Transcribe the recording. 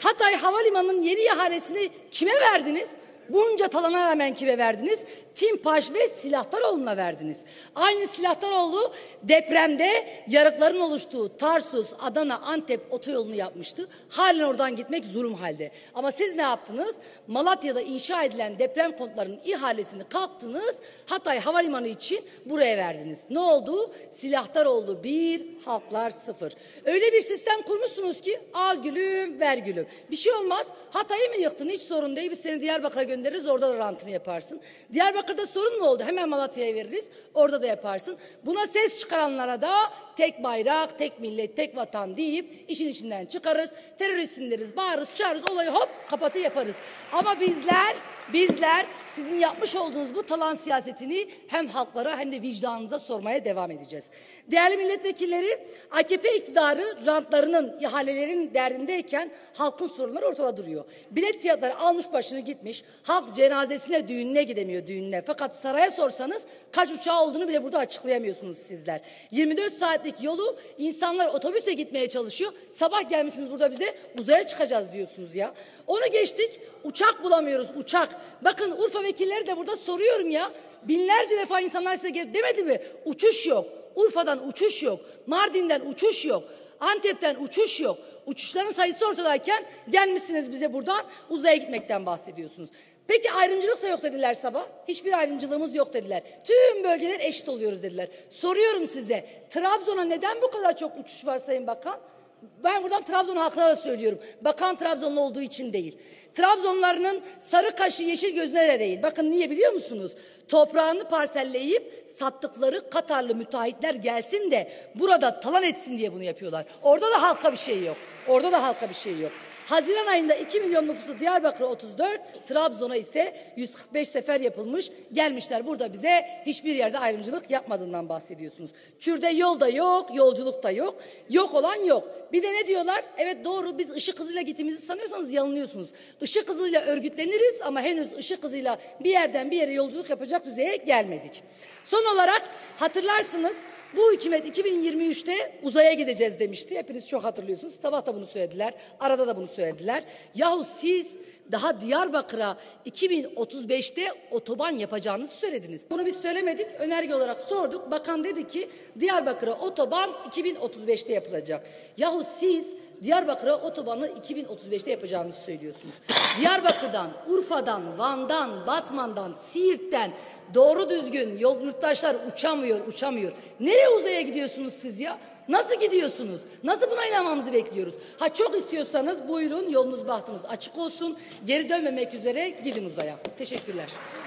Hatay Havalimanı'nın yeni ihalesini kime verdiniz? Bunca talana rağmen kime verdiniz? TİMPAŞ ve Silahdaroğlu'na verdiniz. Aynı Silahdaroğlu depremde yarıkların oluştuğu Tarsus, Adana, Antep otoyolunu yapmıştı. Halen oradan gitmek zulüm halde. Ama siz ne yaptınız? Malatya'da inşa edilen deprem konutlarının ihalesini kalktınız. Hatay Havalimanı için buraya verdiniz. Ne oldu? Silahdaroğlu 1, halklar 0. Öyle bir sistem kurmuşsunuz ki al gülüm ver gülüm. Bir şey olmaz. Hatay'ı mı yıktın? Hiç sorun değil. Biz seni Diyarbakır'a göndeririz. Orada da rantını yaparsın. Diyarbakır'da sorun mu oldu? Hemen Malatya'ya veririz. Orada da yaparsın. Buna ses çıkaranlara da tek bayrak, tek millet, tek vatan deyip işin içinden çıkarız. Teröristsin deriz, bağırırız, çağırırız. Olayı hop kapatı yaparız. Ama bizler sizin yapmış olduğunuz bu talan siyasetini hem halklara hem de vicdanınıza sormaya devam edeceğiz. Değerli milletvekilleri, AKP iktidarı rantlarının, ihalelerin derdindeyken halkın sorunları ortada duruyor. Bilet fiyatları almış başını gitmiş. Halk cenazesine, düğününe gidemiyor, düğününe. Fakat saraya sorsanız kaç uçağı olduğunu bile burada açıklayamıyorsunuz sizler. 24 saatlik yolu insanlar otobüse gitmeye çalışıyor. Sabah gelmişsiniz burada bize uzaya çıkacağız diyorsunuz ya. Onu geçtik. Uçak bulamıyoruz, uçak. Bakın Urfa vekilleri de burada soruyorum ya. Binlerce defa insanlar size gelip demedi mi? Uçuş yok. Urfa'dan uçuş yok. Mardin'den uçuş yok. Antep'ten uçuş yok. Uçuşların sayısı ortadayken gelmişsiniz bize buradan uzaya gitmekten bahsediyorsunuz. Peki ayrımcılık da yok dediler sabah. Hiçbir ayrımcılığımız yok dediler. Tüm bölgeler eşit oluyoruz dediler. Soruyorum size, Trabzon'a neden bu kadar çok uçuş var Sayın Bakan? Ben buradan Trabzon halkına da söylüyorum. Bakan Trabzonlu olduğu için değil. Trabzonlularının sarı kaşı yeşil gözüne de değil. Bakın niye biliyor musunuz? Toprağını parselleyip sattıkları Katarlı müteahhitler gelsin de burada talan etsin diye bunu yapıyorlar. Orada da halka bir şey yok. Orada da halka bir şey yok. Haziran ayında 2 milyon nüfusu Diyarbakır'a 34, Trabzon'a ise 145 sefer yapılmış. Gelmişler burada bize hiçbir yerde ayrımcılık yapmadığından bahsediyorsunuz. Kürde yol da yok, yolculuk da yok. Yok olan yok. Bir de ne diyorlar? Evet doğru, biz ışık hızıyla gittiğimizi sanıyorsanız yanılıyorsunuz. Işık hızıyla örgütleniriz ama henüz ışık hızıyla bir yerden bir yere yolculuk yapacak düzeye gelmedik. Son olarak hatırlarsınız, bu hükümet 2023'te uzaya gideceğiz demişti. Hepiniz çok hatırlıyorsunuz. Sabah da bunu söylediler. Arada da bunu söylediler. Yahu siz daha Diyarbakır'a 2035'te otoban yapacağınızı söylediniz. Bunu biz söylemedik. Önerge olarak sorduk. Bakan dedi ki Diyarbakır'a otoban 2035'te yapılacak. Yahu siz Diyarbakır'a otobanı 2035'te yapacağınızı söylüyorsunuz. Diyarbakır'dan, Urfa'dan, Van'dan, Batman'dan, Siirt'ten doğru düzgün yurttaşlar uçamıyor. Nereye uzaya gidiyorsunuz siz ya? Nasıl gidiyorsunuz? Nasıl buna inanmamızı bekliyoruz? Ha çok istiyorsanız buyurun, yolunuz bahtınız açık olsun. Geri dönmemek üzere gidin uzaya. Teşekkürler.